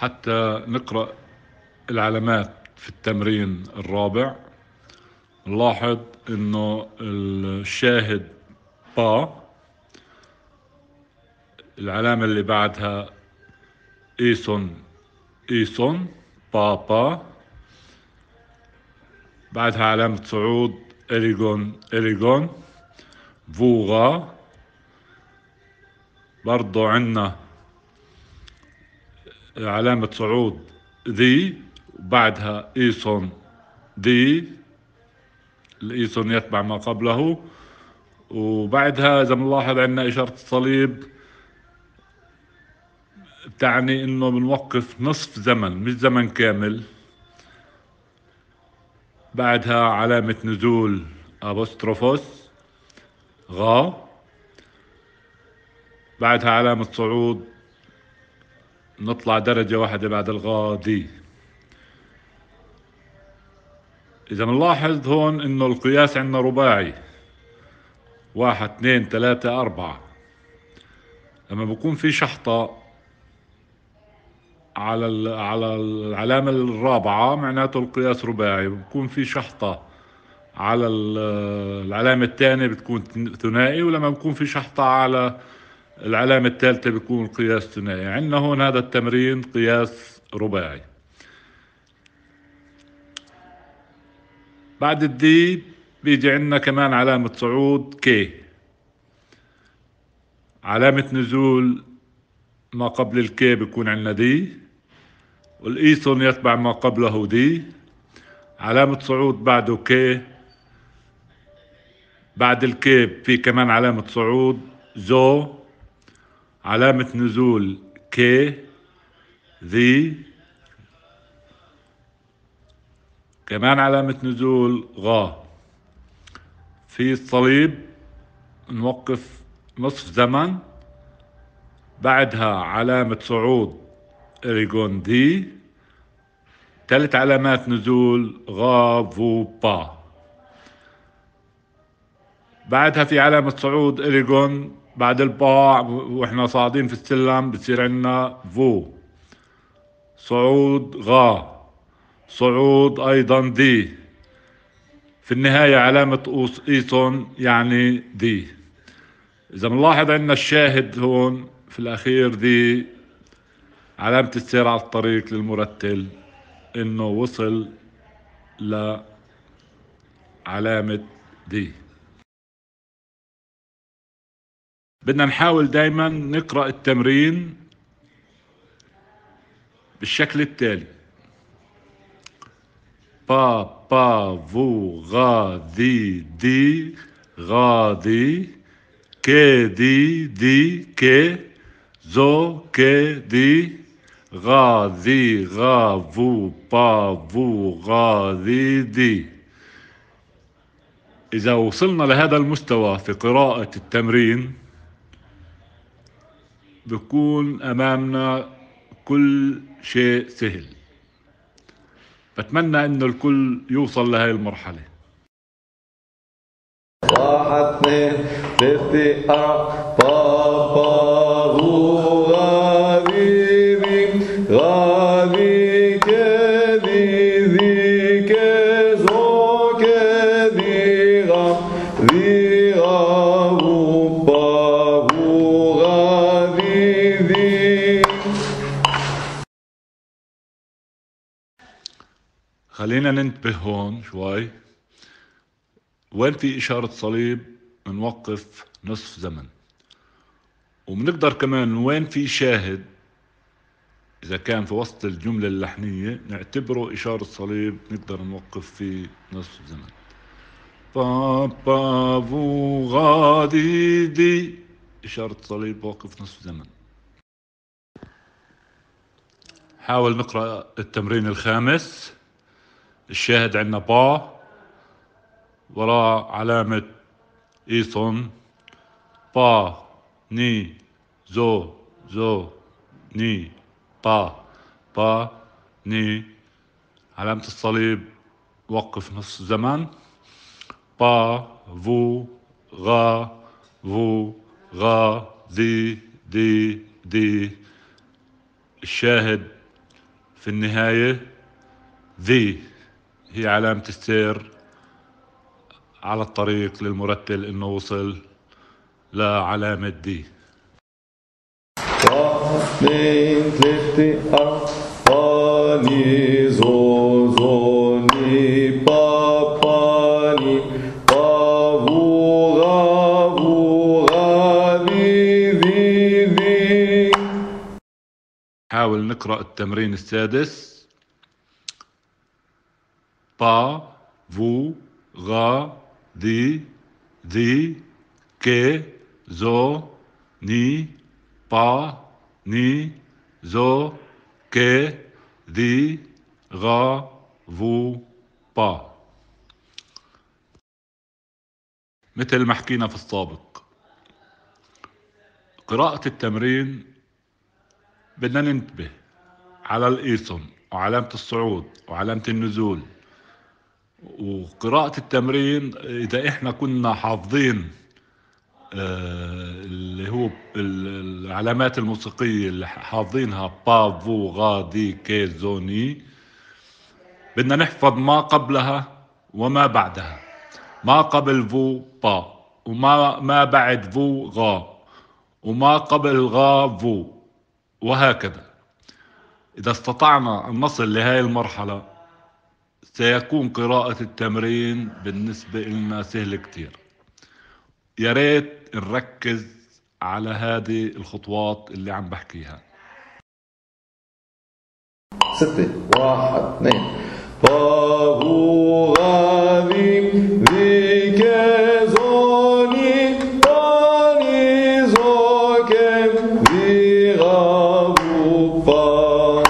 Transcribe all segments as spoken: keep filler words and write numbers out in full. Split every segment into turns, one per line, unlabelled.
حتى نقرأ العلامات في التمرين الرابع. نلاحظ انه الشاهد با، العلامة اللي بعدها ايسون ايسون با با، بعدها علامة صعود إريغون إريغون فوغا. برضو عنا علامة صعود ذي، وبعدها إيسون دي، الإيسون يتبع ما قبله، وبعدها إذا بنلاحظ عنا إشارة الصليب بتعني إنه بنوقف نصف زمن مش زمن كامل. بعدها علامة نزول أبوستروفوس غا، بعدها علامة صعود نطلع درجة واحدة بعد الغا دي. إذا بنلاحظ هون إنه القياس عندنا رباعي، واحد اثنين ثلاثة أربعة. لما بكون في شحطة على على العلامة الرابعة معناته القياس رباعي، بكون في شحطة على العلامة الثانية بتكون ثنائي، ولما بكون في شحطة على العلامة الثالثة بيكون القياس ثنائي. عندنا هون هذا التمرين قياس رباعي. بعد الدي بيجي عندنا كمان علامة صعود كي، علامة نزول ما قبل الكي بيكون عندنا دي، والإيسون يتبع ما قبله دي. علامة صعود بعده كي، بعد الكي في كمان علامة صعود زو، علامة نزول كي ذي، كمان علامة نزول غا. في الصليب نوقف نصف زمن، بعدها علامة صعود إريغون دي، ثلاث علامات نزول غا فو با. بعدها في علامة صعود إريغون بعد البا، واحنا صاعدين في السلم بتصير عندنا فو، صعود غا، صعود أيضا دي، في النهاية علامة أوس إيسون يعني دي. إذا بنلاحظ عندنا الشاهد هون في الأخير دي، علامة السير على الطريق للمرتل إنه وصل لعلامة دي. بدنا نحاول دايما نقرأ التمرين بالشكل التالي: با با فو غا دي دي غا دي، كي دي دي كي، زو كي دي، غا دي غا فو با فو غا دي دي. إذا وصلنا لهذا المستوى في قراءة التمرين بكون أمامنا كل شيء سهل. بتمنى إنه الكل يوصل لهي المرحلة.
واحد اثنين ثلاثة أربعة بابا هو غادي ذي غادي كذي ذي كزو كذي غا ذي غا هو بابو غادي ذي.
خلينا ننتبه هون شوي. وين في إشارة صليب نوقف نصف زمن، وبنقدر كمان وين في شاهد إذا كان في وسط الجملة اللحنية نعتبره إشارة صليب نقدر نوقف فيه نصف زمن. با با فو غادي دي، إشارة صليب وقف نصف زمن. حاول نقرأ التمرين الخامس. الشاهد عندنا با، وراء علامة إيسون، با ني زو زو ني با با ني. علامة الصليب وقف نص زمن. با فو غا فو غا دي دي دي. الشاهد في النهاية ذي هي علامة السير على الطريق للمرتل إنه وصل لعلامة دي. حاول نقرأ التمرين السادس. با فو غا دي ذي كي زو ني با ني زو كي ذي غا فو با. مثل ما حكينا في السابق، قراءة التمرين بدنا ننتبه على الإيسون وعلامة الصعود وعلامة النزول. وقراءة التمرين إذا إحنا كنا حافظين آه اللي هو العلامات الموسيقية اللي حافظينها با فو غا دي كي زوني، بدنا نحفظ ما قبلها وما بعدها. ما قبل فو با، وما ما بعد فو غا، وما قبل غا فو، وهكذا. إذا استطعنا أن نصل لهذه المرحلة سيكون قراءة التمرين بالنسبة لنا سهل كتير. يا ريت نركز على هذه الخطوات اللي عم بحكيها.
ستة واحد اثنين بابو غادي ذي كزوني باني زوكم ذي غابو با.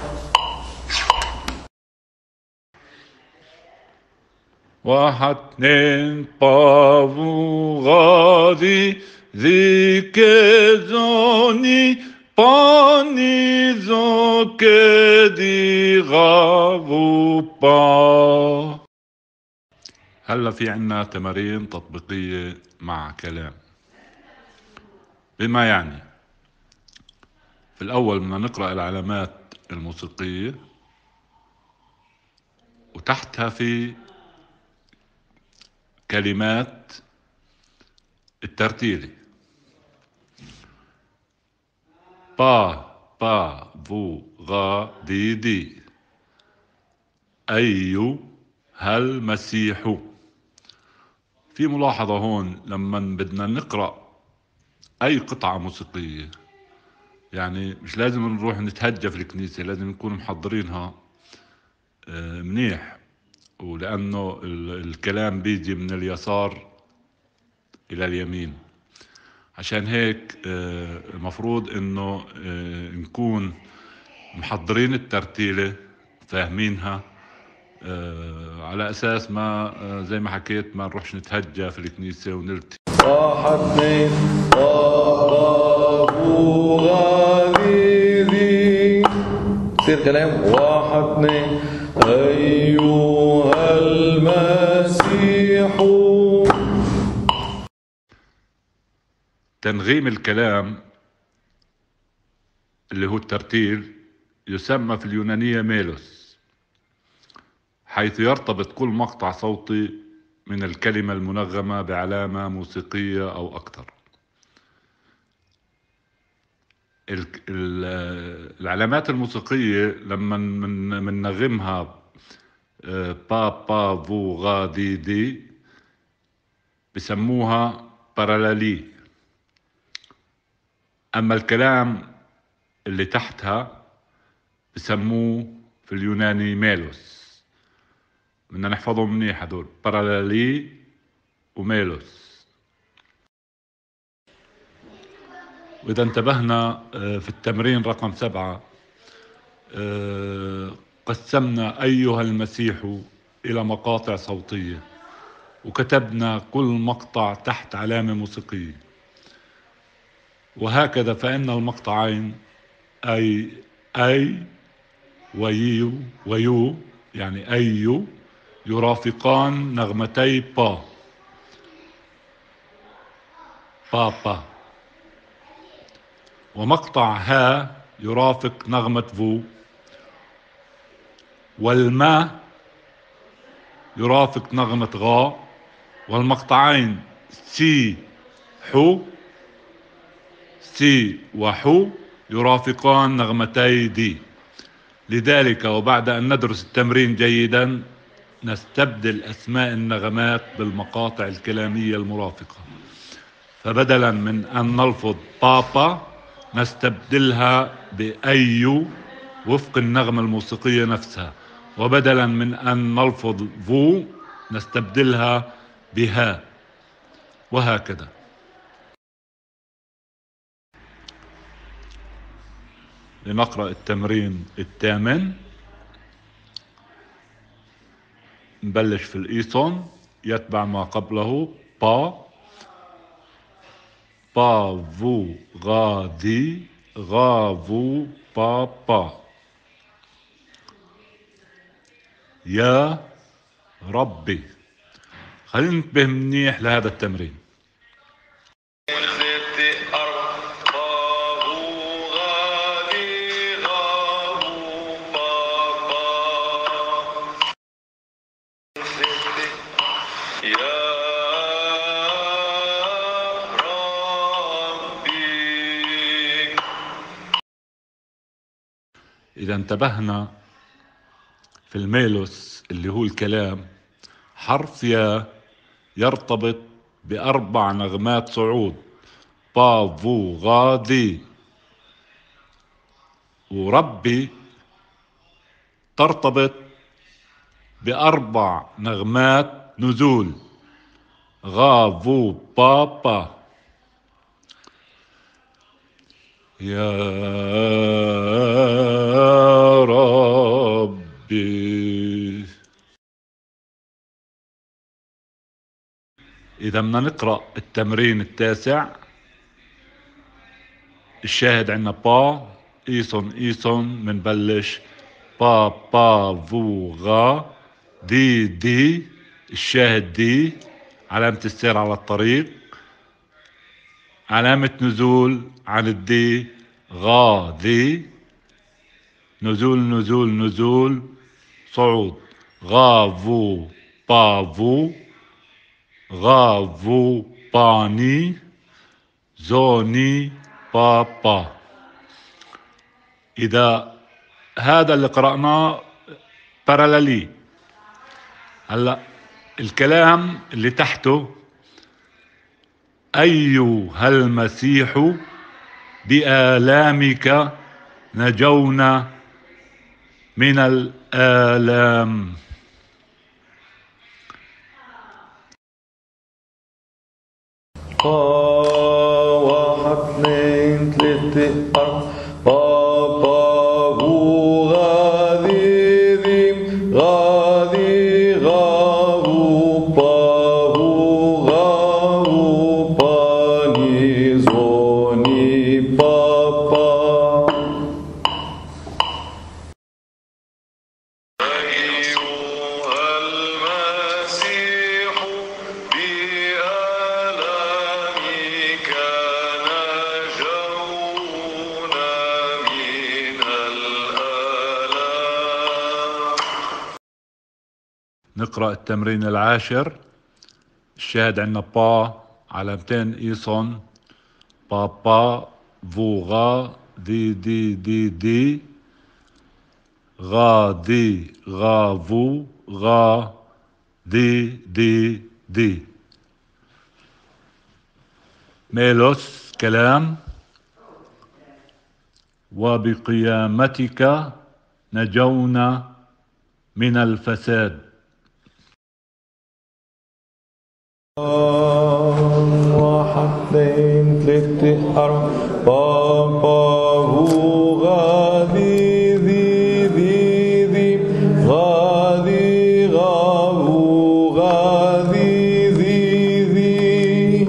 واحد اثنين بابو غادي ذي كزوني باني زوكدي غابو با. هلا في عنا تمارين تطبيقية مع كلام، بما يعني في الأول بدنا نقرأ العلامات الموسيقية وتحتها في كلمات الترتيلي. با با فو غا دي دي أيو هل مسيح. في ملاحظة هون لما بدنا نقرأ أي قطعة موسيقية، يعني مش لازم نروح نتهجى في الكنيسة، لازم نكون محضرينها منيح، ولأنه الكلام بيجي من اليسار إلى اليمين. عشان هيك المفروض إنه نكون محضرين الترتيلة فاهمينها، على أساس ما زي ما حكيت ما نروحش نتهجى في الكنيسة ونلتي.
واحد اثنين بابو غادي ذي تصير كلام. واحد اثنين أيها المسيح.
تنغيم الكلام اللي هو الترتيل يسمى في اليونانية ميلوس، حيث يرتبط كل مقطع صوتي من الكلمة المنغمة بعلامة موسيقية أو أكثر. العلامات الموسيقية لما مننغمها با با فو غا دي دي بسموها بارالالي. أما الكلام اللي تحتها بسموه في اليوناني ميلوس. بدنا نحفظهم منيح هدول، بارالالي وميلوس. وإذا انتبهنا في التمرين رقم سبعة قسمنا أيها المسيح إلى مقاطع صوتية وكتبنا كل مقطع تحت علامة موسيقية، وهكذا فإن المقطعين أي أي ويو ويو يعني أيو يرافقان نغمتي با با با، ومقطع ها يرافق نغمة فو، والما يرافق نغمة غا، والمقطعين سي حو، سي وحو يرافقان نغمتي دي. لذلك وبعد أن ندرس التمرين جيدا نستبدل أسماء النغمات بالمقاطع الكلامية المرافقة. فبدلا من أن نلفظ بابا نستبدلها بأيو وفق النغمة الموسيقية نفسها، وبدلا من أن نلفظ فو نستبدلها بها، وهكذا. لنقرأ التمرين الثامن. نبلش في الإيسون، يتبع ما قبله با، با فو غا دي، غا فو با با. يا ربي. خلينا ننتبه منيح لهذا التمرين. إذا انتبهنا في الميلوس اللي هو الكلام، حرف يا يرتبط بأربع نغمات صعود، با فو غا دي. وربي ترتبط بأربع نغمات نزول، غا فو با با. يا ربي. إذا بدنا نقرأ التمرين التاسع، الشاهد عنا با، إيسون إيسون، منبلش با با فو غا دي دي، الشاهد دي علامة السير على الطريق، علامة نزول عن الدي غا ذي، نزول نزول نزول صعود، غا فو با فو، غا فو باني، زوني با با. إذا هذا اللي قرأناه بارالالي، هلا الكلام اللي تحته أيها المسيح بآلامك نجونا من الآلام.
با واحد اثنين ثلاثة أربعة، با با فو غا ذي ذي، غا ذي غا فو با فو غا فو باني زوني با با.
نقرأ التمرين العاشر، الشاهد عنا با، علامتين إيسون، با با فو غا دي دي دي دي، غا دي غا فو غا دي دي دي. ميلوس كلام، وبقيامتك نجونا من الفساد.
واحد اثنين ثلاثة أربعة، با با فو غا ذي ذي ذي ذي، غا ذي غا فو غا ذي ذي ذي.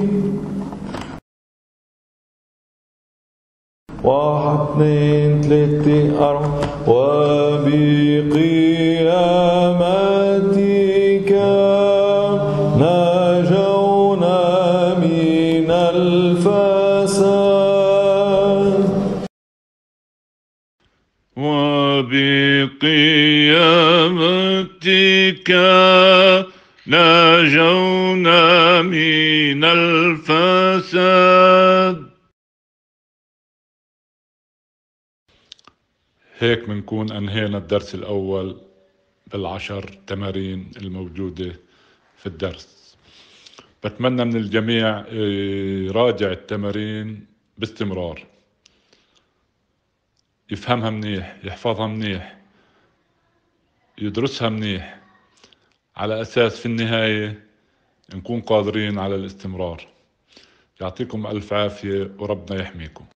واحد اثنين ثلاثة أربعة، وبقيامتك نجونا من الفساد.
وبقيامتك نجونا من الفساد. هيك بنكون أنهينا الدرس الأول بالعشر تمارين الموجودة في الدرس. بتمنى من الجميع يراجع التمارين باستمرار، يفهمها منيح، يحفظها منيح، يدرسها منيح، على أساس في النهاية نكون قادرين على الاستمرار. يعطيكم ألف عافية وربنا يحميكم.